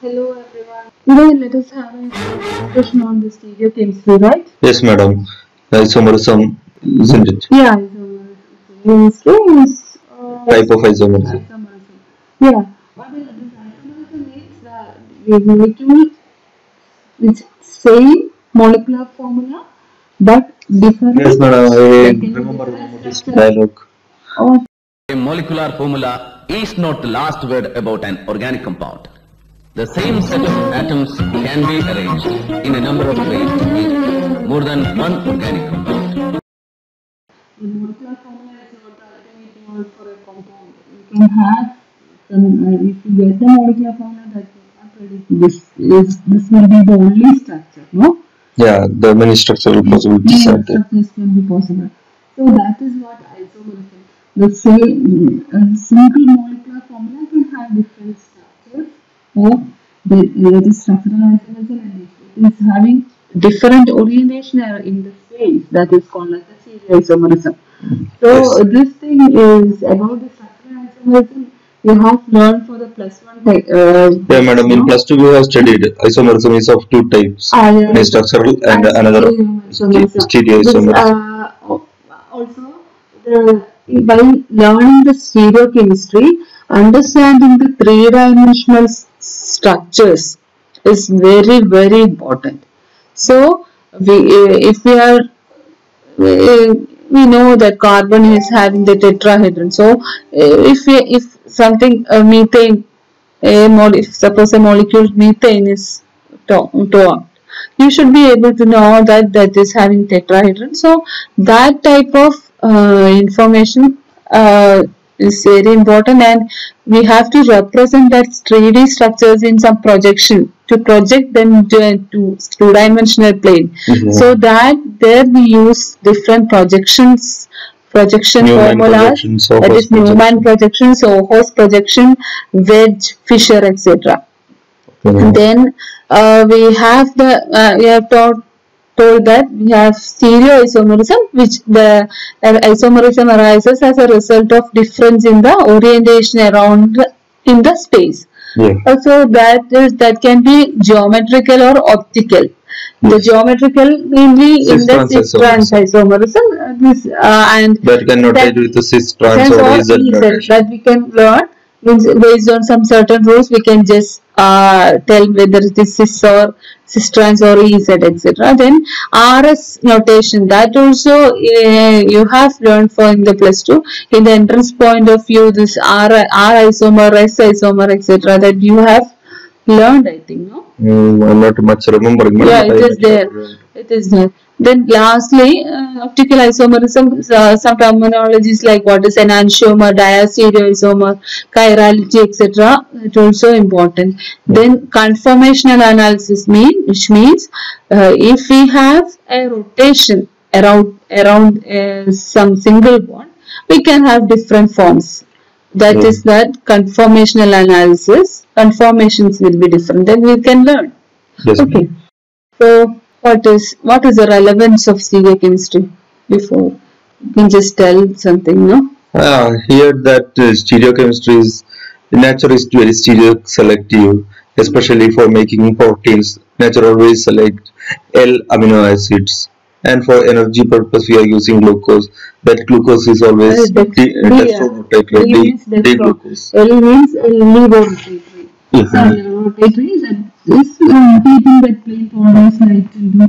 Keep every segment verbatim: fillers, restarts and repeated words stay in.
Hello everyone. Today let us have a discussion on the stereochemistry, right? Yes, madam. Isomerism, isn't it? Yeah, isomerism is uh, Type of isomerism. isomerism. Yeah, what is this isomerism means that the molecule is same molecular formula but different. Yes, madam. I like in remember different this structure. dialogue. Oh, A molecular formula is not the last word about an organic compound. The same set of atoms can be arranged in a number of ways to make more than one organic compound. the molecular formula is not the ultimate word for a compound. You can have some, uh, if you get the molecular formula, that you can predict this is this will be the only structure, no? Yeah, the many structural possibilities are Many there. structures can be possible. So that is what isomerism. The same uh, simple molecular formula can have different structures, or the, uh, the structural isomerism, and it is having different orientation in the space. That is called as the stereoisomerism. So Yes. this thing is about the structural isomerism. You have learned for the plus one. Uh, Yeah, madam. In no? plus two, we have studied isomerism is of two types: Ah, yeah. one is structural and And another stereoisomerism. stereoisomerism. This, uh, also, the, by learning the stereochemistry, understanding the three-dimensional structures is very, very important. So, we, if we are, we, we know that carbon is having the tetrahedron. So, if we, if something uh, methane, a mole, if suppose a molecule methane is to, you should be able to know that that is having tetrahedron. So that type of uh, information uh, is very important, and we have to represent that three D structures in some projection to project them to, to two-dimensional plane. Mhm. So that there we use different projections projection Newman formulas, projections, Sohos that is Newman projection. projection, Sohos projection, Wedge, Fisher, et cetera. Mhm. Then uh, we have the uh, we have taught, told that we have stereoisomerism, which the uh, isomerism arises as a result of difference in the orientation around the, in the space. Yeah. Also, that is that can be geometrical or optical. The Yes. geometrical mainly in the Cis-trans cis-trans isomerism, uh, this, uh, and That can that notate with the cis-trans sense or or Z E Z notation. that we can learn means based on some certain rules we can just uh, tell whether it is cis or cis-trans or E Z, et cetera. Then R S notation, that also uh, you have learned for in the plus two. In the entrance point of view, this R, R isomer, S isomer, et cetera, that you have learned, I think, no? Mm, I'm not much remembering. madam, Yeah, but it I is there. remember. It is there. Then lastly, uh, optical isomerism, uh, some terminologies like what is enantiomer, diastereoisomer, chirality, et cetera. It also important. Then conformational analysis mean, which means uh, if we have a rotation around around uh, some single bond, we can have different forms. That Mm. is that conformational analysis. Conformations will be different. Then we can learn. Yes. Okay. So what is what is the relevance of stereochemistry? Before you can just tell something, no? Ah, here that uh, stereochemistry is nature is very stereo selective, especially for making proteins. Nature always select L amino acids, and for energy purpose we are using glucose. That glucose is always Uh, dex- D, D, dextrorotate, D like D, means D dextro. glucose. L means levorotatory. Mhm. So levorotatory is this uh, keeping that plane always like to do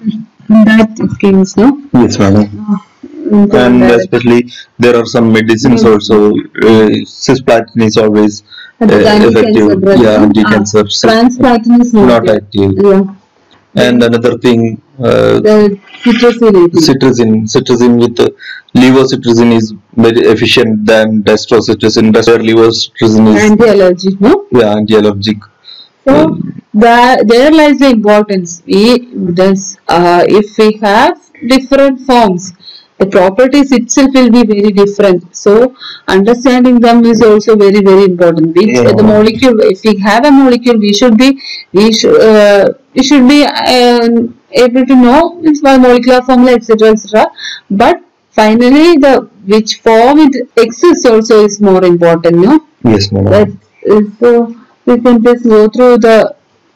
that case, no? Yes, madam. Uh, in that And direction. especially there are some medicines Yes. also. Uh, cisplatin is always uh, Anti-cancer effective. drug, Yeah, no? anti-cancer. Ah, transplatin is not, Not there. active. Yeah. And another thing, uh, The citrusine. citrazine. Citrazine with uh, levocitrazine is very efficient than destrocitrazine. Destro levocitrazine is Anti-allergic, no? yeah anti-allergic. So Um, the, there lies the importance. We does uh, if we have different forms, the properties itself will be very different. So understanding them is also very very important. Which Yeah. the molecule, if we have a molecule, we should be we should uh, we should be uh, able to know its molecular formula, et cetera, et cetera. But finally, the which form it exists also is more important, no? yes, madam. That is so. we can just go through the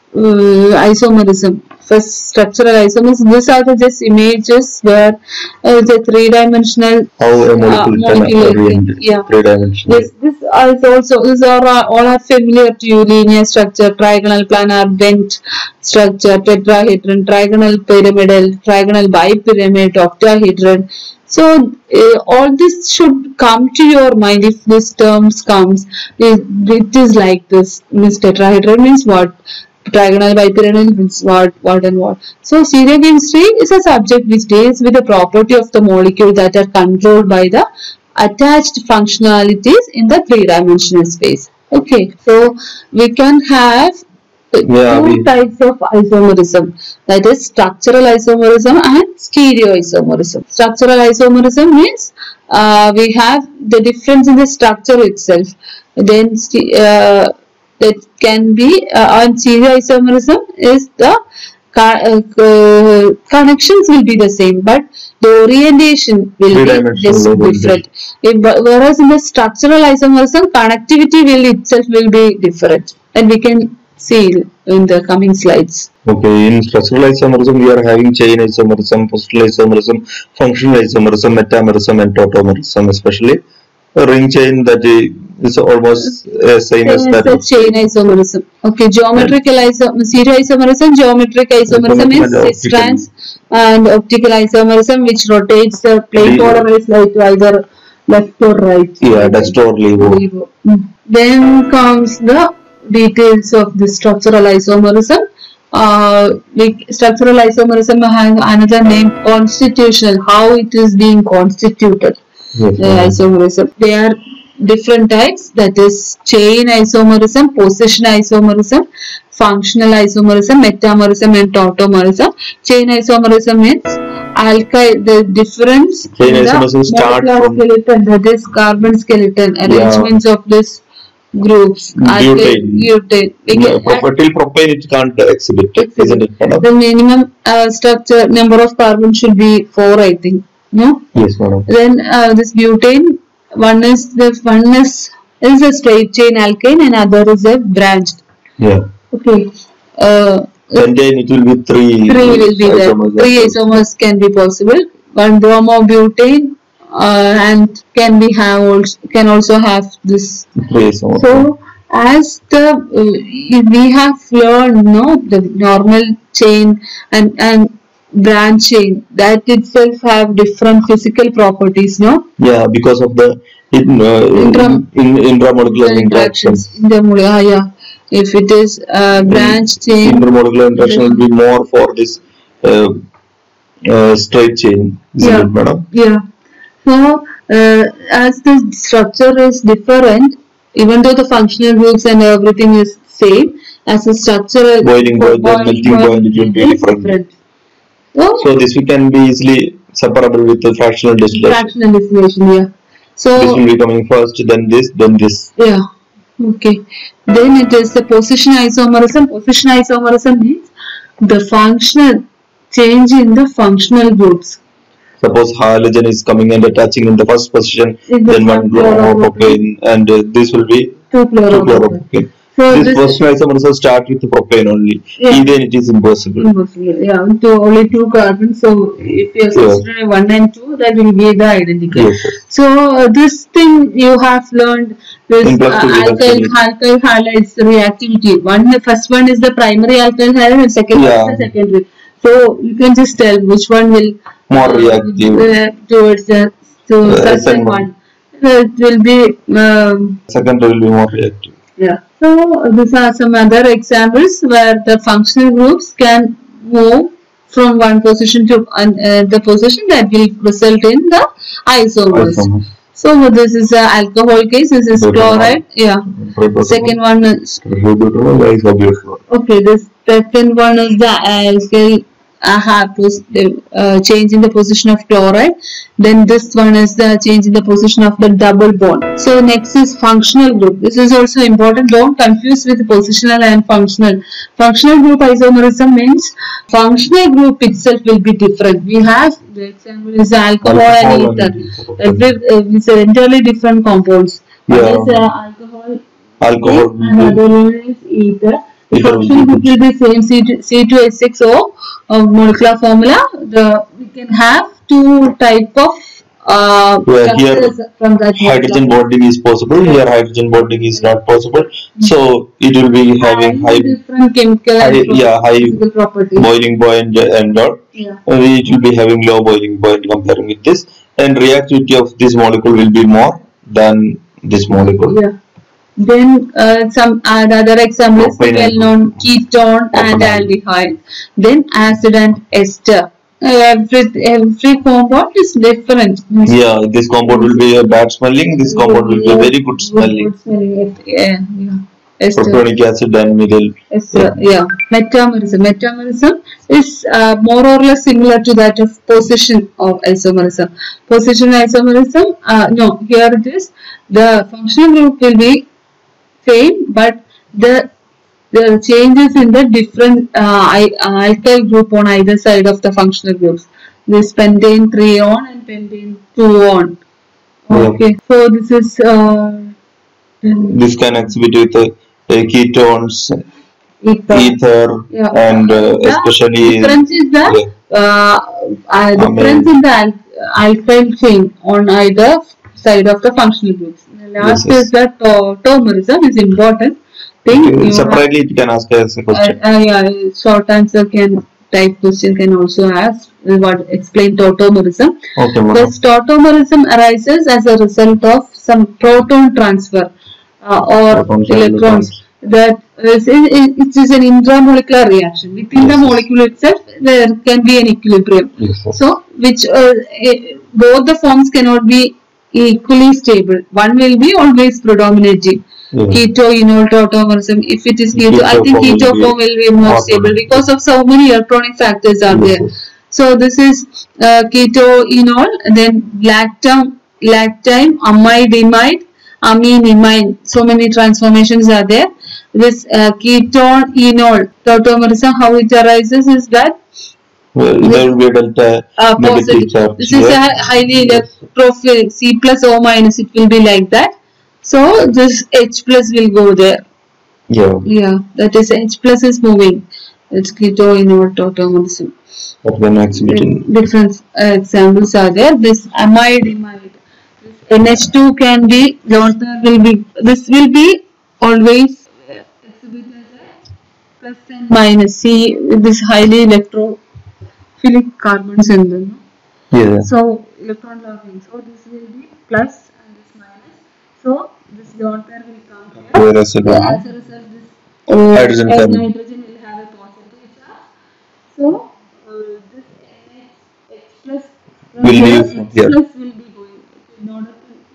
uh, isomerism. First, structural isomerism. These are the just images where uh, the three-dimensional How a uh, molecule can molecular orient thing. Yeah. three-dimensional. This this is also these are uh, all are familiar to you. Linear structure, trigonal, planar, bent structure, tetrahedron, trigonal pyramidal, trigonal bipyramid, octahedron. So uh, all this should come to your mind if this terms comes. It, it is like this. Means tetrahedron means what? Trigonal bipyramidal means what, what and what. So stereochemistry is a subject which deals with the property of the molecule that are controlled by the attached functionalities in the three-dimensional space. Okay, so we can have Yeah, two we- types of isomerism, that is structural isomerism and stereoisomerism. Structural isomerism means uh, we have the difference in the structure itself. Then uh, that can be uh, on stereoisomerism is the uh, uh, connections will be the same, but the orientation will be just different. If, whereas in the structural isomerism, connectivity will itself will be different, and we can see in the coming slides. Okay, in structural isomerism, we are having chain isomerism, positional isomerism, functional isomerism, metamerism, and tautomerism, especially a ring chain that is almost uh, same as that. It's a chain isomerism. Okay, geometrical isomerism, stereoisomerism, geometric isomerism Isomerism is and cis trans, and optical isomerism, which rotates the plane The- polarized light to either left or right. Yeah, dust or levo. Levo. Mm. Then comes the details of the structural isomerism. Uh, like structural isomerism has another name, constitutional, how it is being constituted. Yes, Uh, isomerism. They are different types, that is chain isomerism, position isomerism, functional isomerism, metamerism, and tautomerism. Chain isomerism means alkyl, the difference Chain in the isomerism start molecular from- skeleton, that is carbon skeleton, arrangements of this groups, alkyl, Butane. butane. We No, can- proper- till propane it can't exhibit, isn't it, madam? the minimum uh, structure number of carbon should be four, I think. No? Yes, madam. Then uh, this butane, one is the one is is a straight chain alkane and other is a branched. Yeah. Okay. Uh, And then it will be three. three will be there. isomers. Three isomers can be possible. One bromobutane uh, and can be have also can also have this. Three isomers. So as the uh, we have learned, no, the normal chain and and branch chain that itself have different physical properties, no? Yeah, because of the in, uh, Intra- in, intramolecular interactions. Intermolecular, ah, yeah. If it is uh, branch chain, Intermolecular interaction will be more for this uh, uh, straight chain, isn't Yeah. it, madam? yeah. So uh, as the structure is different, even though the functional groups and everything is same, as a structural Boiling point and melting point, it will be is different. So, So this we can be easily separable with the fractional distillation. fractional distillation, yeah. So This will be coming first, then this, then this. yeah, okay. Then it is the position isomerism. Position isomerism means the functional change in the functional groups. Suppose halogen is coming and attaching in the first position, In the then one bromopropane, and uh, this will be Two two fluoropropane. fluoropropane. So This this position isomerism start with the propane only. Yeah. Ethane it is impossible. impossible. Yeah, so only two carbons. So if you are Yeah. substituting one and two, that will be the identical. Yes, yes. So uh, this thing you have learned this In plus uh, two we have alkyl studied. alkyl halides reactivity. One, the first one is the primary alkyl halide, and second one Yeah. is the secondary. So you can just tell which one will More uh, reactive. uh, towards the so Uh, second second one. one. Uh, it will be um, Second will be more reactive. yeah. So these are some other examples where the functional groups can move from one position to an- uh, the position that will result in the isomers. Isomers. So this is an alcohol case. This is Butanol. chloride. Yeah. Prototype. Second one is Butanol, isobutanol. okay. The second one is the alkyl uh, have uh, change in the position of chloride. Then this one is the change in the position of the double bond. So next is functional group. This is also important. Don't confuse with positional and functional. Functional group isomerism means functional group itself will be different. We have the example is alcohol, Alcohol and and ether. ether. Every uh, it's entirely different compounds. One Yeah. is uh, alcohol. alcohol and will be, other one is ether. The ether will functional be group will be same C two H six O uh, molecular formula. The we can have two type of uh, where here structures from that hydrogen molecular. bonding is possible. Here hydrogen bonding is not possible. So it will be having Highly high, different chemical high and pro- yeah, high physical properties. boiling point and all. Yeah. Uh, It will be having low boiling point comparing with this, and reactivity of this molecule will be more than this molecule. Yeah. Then uh, some uh, the other example is Propane well and known ketone and propanol. aldehyde. Then acid and ester. Uh, every every compound is different. Yeah, this compound will be a bad smelling. This compound will be a very good smelling. Good smelling. Yeah, yeah. Ester. Propionic acid and methyl. Ester. Yeah. Metamerism. Metamerism is uh, more or less similar to that of position of isomerism. Position isomerism. Uh, no, here it is. The functional group will be same, but the the changes in the different uh, alkyl group on either side of the functional groups. This pentane three on and pentane two on. Okay, yeah. So this is uh, this can exhibit with uh, ketones, ether, ether yeah. and uh, especially difference is the yeah. uh, uh, difference I mean, in the al alkyl chain on either side of the functional groups. The last yes, is that tautomerism is important thing. Okay. Separately, have, it can ask as a question. Uh, uh, yeah, short answer can type question can also ask what explain tautomerism. Okay, because tautomerism arises as a result of some proton transfer uh, or Protons electrons. That is, it is an intramolecular reaction. Within yes, the molecule itself, there can be an equilibrium. Yes, so, which uh, both the forms cannot be equally stable. One will be always predominating. Yeah. Keto, enol, tautomerism. If it is keto, keto I think keto form will be more stable because of so many electronic factors are yes, there. Yes. So this is uh, keto, enol, then lactam, lactime, amide, imide, amine, imine. So many transformations are there. This uh, ketone, enol, tautomerism, how it arises is that well, there will be a delta uh, negative charge. This is yeah. a highly electrophilic. C plus O minus, it will be like that. So this H plus will go there. Yeah. Yeah, that is H plus is moving. It's keto, enol, tautomerism. But when exhibiting different uh, examples are there. This amide, imide. N H two can be, will be, this will be always exhibited as plus and minus. See, this highly electrophilic carbons in them. Yeah. So, electron locking. So, this will be plus and this minus. So, this dot pair will come here. Whereas so, as a result, this uh, hydrogen, uh, nitrogen will have a positive charge. So, uh, this N H plus will here, be H yeah. plus will be going in order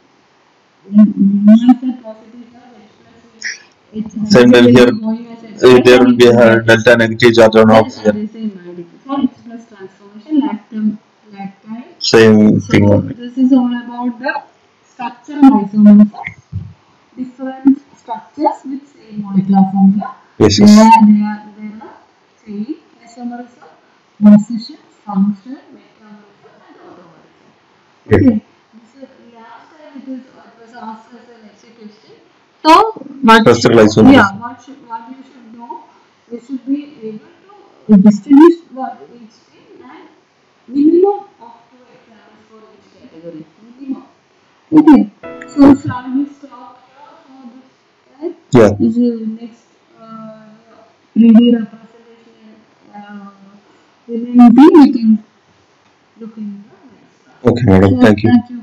to minus that positive charge. H plus so then here uh, there will be a delta negative charge on oxygen. So, H plus transformation, lactam, lactide. Same so, thing only. This is all about the structure of isomerism. Different structures with same molecular formula. Yes, yes. There, there, there are chain, isomerism, position, function, metamerism, and automerism. Okay. okay. So, last time it was, it was asked as a next question. So, what, should, yeah, what, should, what you should know, you should be able to distinguish what each thing and minimum of two examples for each category. Minimum. Okay. So, shall we stop here for this? Right? Yeah. This is next uh, three D representation. Uh, remaining thing we can look in the next. Okay, madam. So, thank you. Thank you.